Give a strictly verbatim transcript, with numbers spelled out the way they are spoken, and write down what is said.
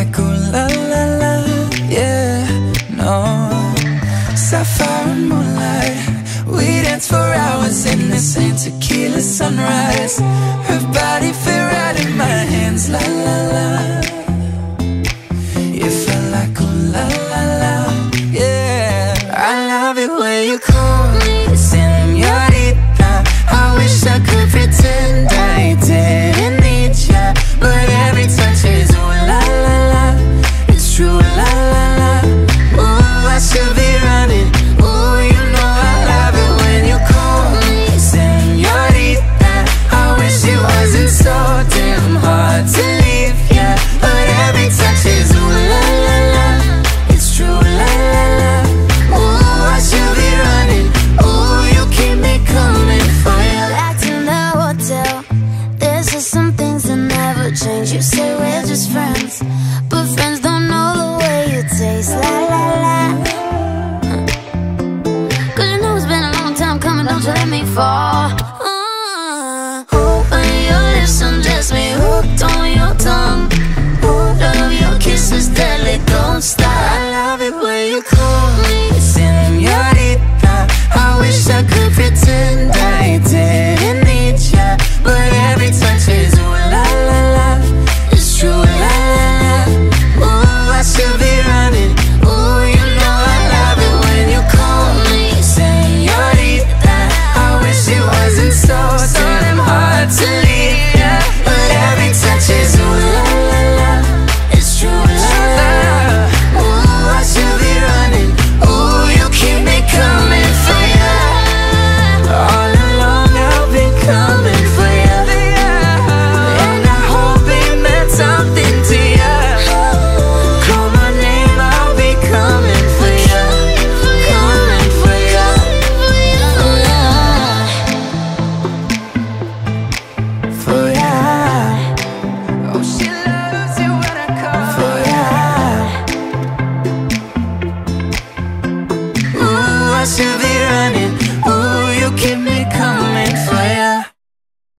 like ooh la la la, yeah, no. Sapphire and moonlight, we dance for hours in the same tequila sunrise. Her body fit right in my hands, la la la. You feel like ooh la la la, yeah. I love it when you call me señorita. I wish I could pretend I didn't need ya, but every touch is ooh la la la. It's true, la la la. Ooh, I should be running. Ooh, you know I love it when you call me señorita. I wish it wasn't so damn hard to leave ya, but every touch is ooh la la la. It's true, la la la. Ooh, I should be running. Ooh, you keep me coming for ya. Back in the hotel, there's just some things that never change. You say we're just friends, but friends don't know the way you taste, la la la. Cause you know it's been a long time coming, don't you let me fall. uh, When your lips undress me, hooked on your tongue. Ooh, love your kisses deadly, don't stop. I love it when you call me señorita. I wish I could pretend I didn't need ya, but every touch is ooh la la la. It's true, la la la. Ooh, I should be running. Ooh, you know I love it when you call me señorita. I wish it wasn't so damn hard to leave ya, but every touch is ooh la la la. It's true, la la la. Ooh, I should be running. Ooh, you keep me coming for ya. All along I've been coming for ya, and I hope it meant something to ya. Call my name, I'll be coming for ya, coming for ya, for ya. Oh, she loves it when I call for ya. Ooh, I should be running.